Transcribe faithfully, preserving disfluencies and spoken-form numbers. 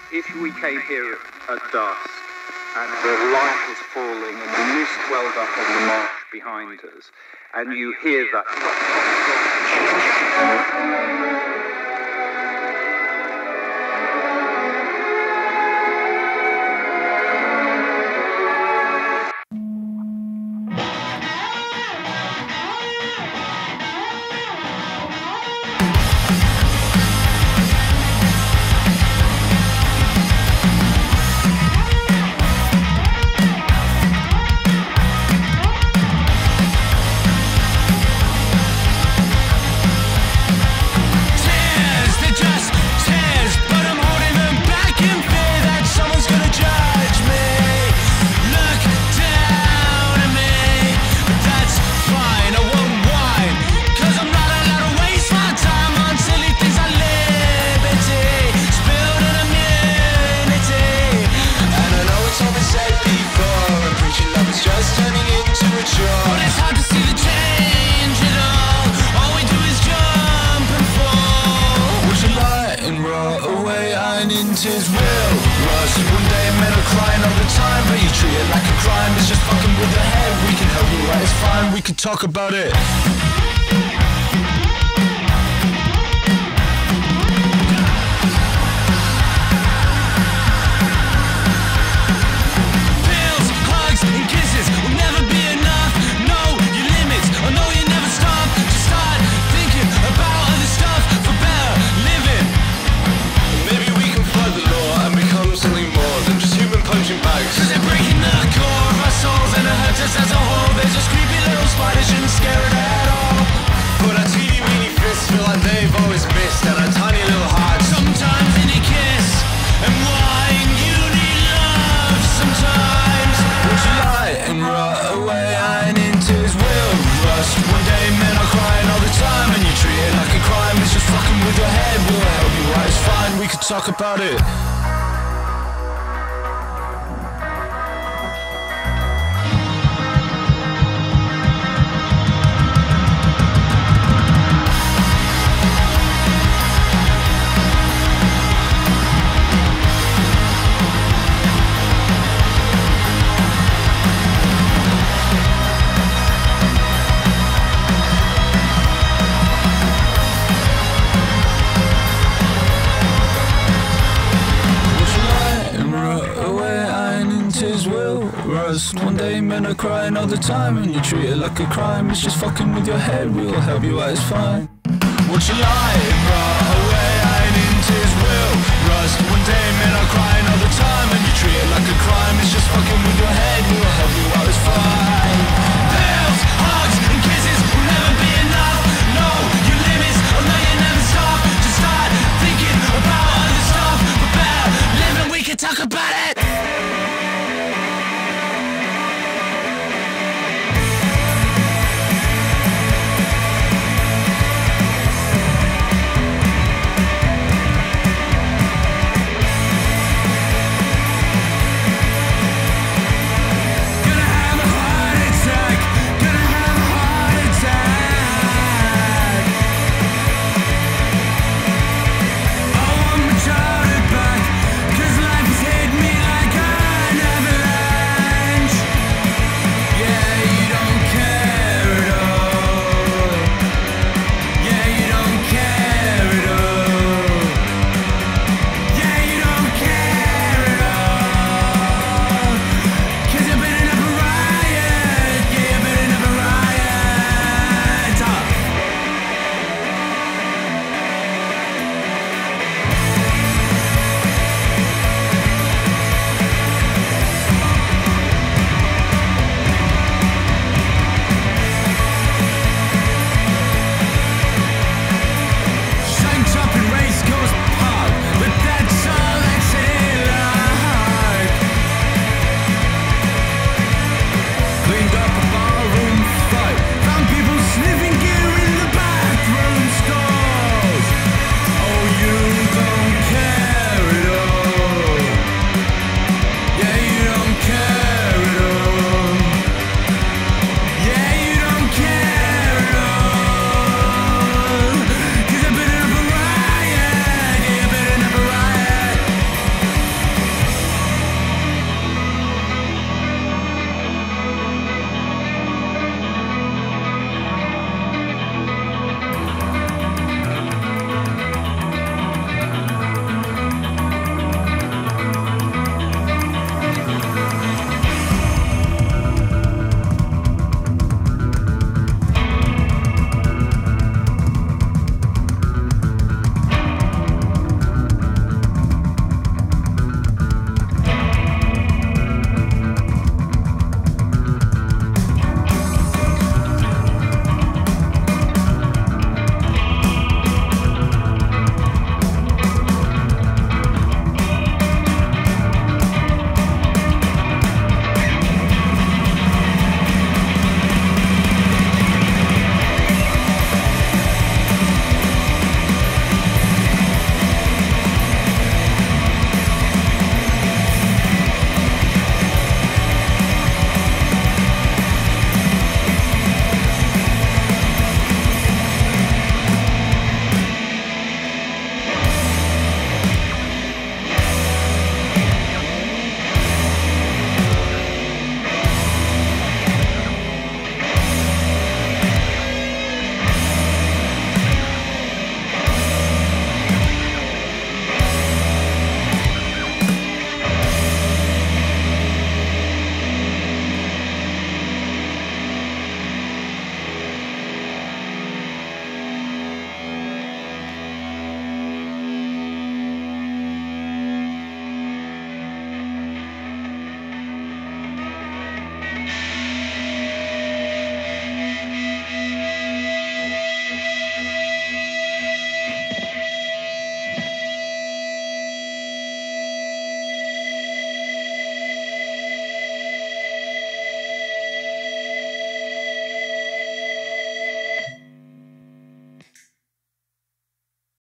If we came here at dusk and the light was falling and the mist welled up on the marsh behind us, and you hear that his will rust. One day men are crying all the time, but you treat it like a crime. It's just fucking with your head. We can help you right, it's fine, we can talk about it. Pills, hugs, and kisses will never be enough. Know your limits, I know you never stop. Just start thinking about other stuff for better living. Maybe we can flood the law and become something more than just human punching bags. Cause they're breaking the core of our souls and it hurts us as a whole. There's just creepy little spiders, shouldn't scare it at all. But our teeny weeny fists feel like they've always missed, and our tiny little hearts sometimes in a kiss. And wine, you need love sometimes. Would you lie and rot away iron into his will rust? One day men are crying all the time, and you treat it like a crime. It's just fucking with your head. We'll help you out, it's fine, we can talk about it. One day men are crying all the time, and you treat it like a crime. It's just fucking with your head, we'll help you out, it's fine. Would you lie and rot away iron into his will rust? One day men are crying all the time, and you treat it like a crime. It's just fucking with your head, we'll help you out, it's fine.